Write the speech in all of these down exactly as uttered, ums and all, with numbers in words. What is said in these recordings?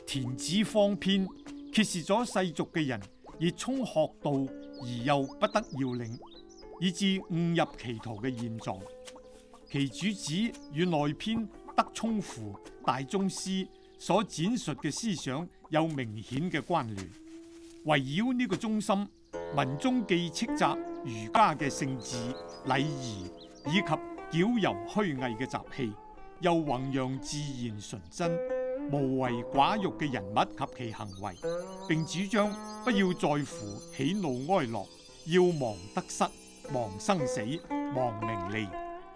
田子方篇》揭示咗世俗嘅人熱衷學道而又不得要領，以致誤入歧途嘅現狀。其主旨與內篇德充乎大宗師所展述嘅思想有明顯嘅關聯。圍繞呢個中心，文中既斥責儒家嘅聖治、禮儀以及矯揉虛偽嘅習氣，又弘揚自然純真、無為寡欲嘅人物及其行為，並主張不要在乎喜怒哀樂，要忘得失、忘生死、忘名利。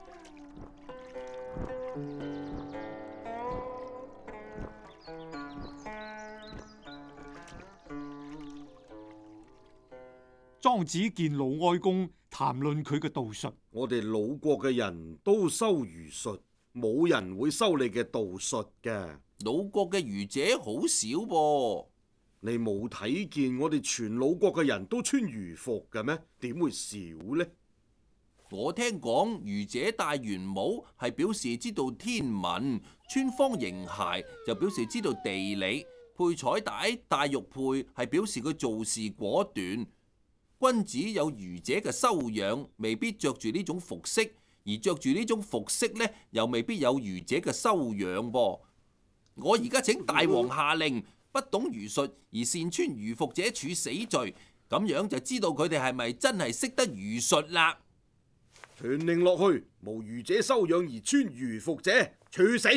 莊子見老哀公談論佢嘅道術， 我哋魯國嘅人都修儒術，冇人會修你嘅道術嘅。 魯國嘅儒者好少噃， 你冇睇見我哋全魯國嘅人都穿儒服嘅咩？點會少呢？ 我聽講儒者戴圓帽係表示知道天文，穿方形鞋就表示知道地理，配彩帶戴玉佩係表示佢做事果斷。君子有儒者嘅修養，未必着住呢種服飾，而着住呢種服飾呢，又未必有儒者嘅修養噃。我而家請大王下令，不懂儒術而擅穿儒服者處死罪，咁樣就知道佢哋係咪真係識得儒術啦。 傳令落去，無儒者修養而穿儒服者處死。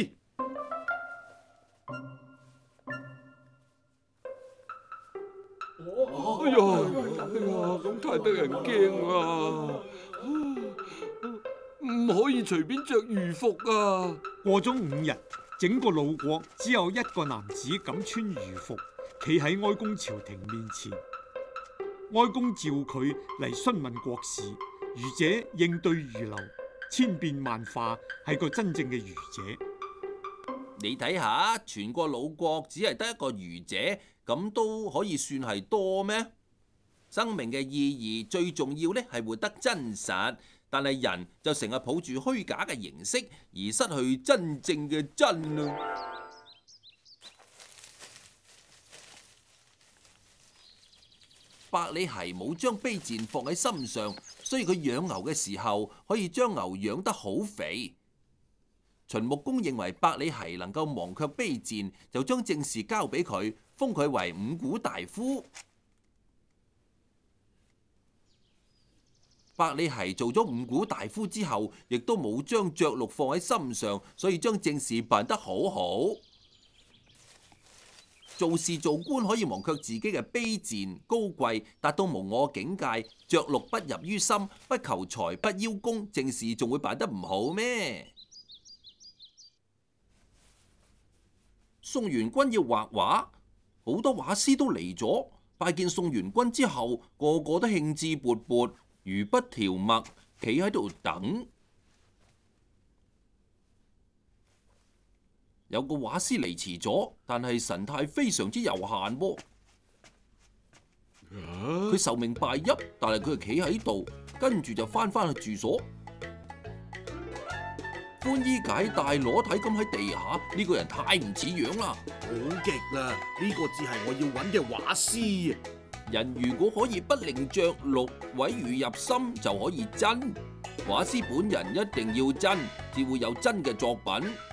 哎呀，哎呀，咁太得人驚啦！唔可以隨便着儒服啊！ 過咗五日，整個魯國只有一個男子敢穿儒服，企喺哀公朝廷面前。哀公召佢嚟詢問國事，儒者應對如流，千變萬化，係個真正嘅儒者。 你睇下，全個魯國只係得一個儒者，咁都可以算係多咩？生命嘅意義最重要呢係活得真實，但係人就成日抱住虛假嘅形式，而失去真正嘅真啊！百里奚冇將卑賤放喺心上，所以佢養牛嘅時候可以將牛養得好肥。秦穆公認為百里奚能夠忘卻卑賤，就將政事交俾佢，封佢為五谷大夫。百里奚做咗五谷大夫之後，亦都冇將爵祿放喺心上，所以將政事辦得好好。做事做官可以忘卻自己嘅卑賤高貴，達到無我境界，爵祿不入於心，不求財不邀功，政事仲會辦得唔好咩？宋元君要畫畫，好多畫師都嚟咗，拜見宋元君之後，個個都興致勃勃，如筆調墨，企喺度等。有個畫師嚟遲咗，但係神態非常之悠閒噃。佢壽命敗泣，但係佢係企喺度，跟住就翻返去住所。寬衣解帶裸體咁喺地下，呢個人太唔似樣啦！ 好極啦，呢個只係我要揾嘅畫師啊！ 人如果可以不令爵祿毀譽入心，就可以真。畫師本人一定要真，至會有真嘅作品。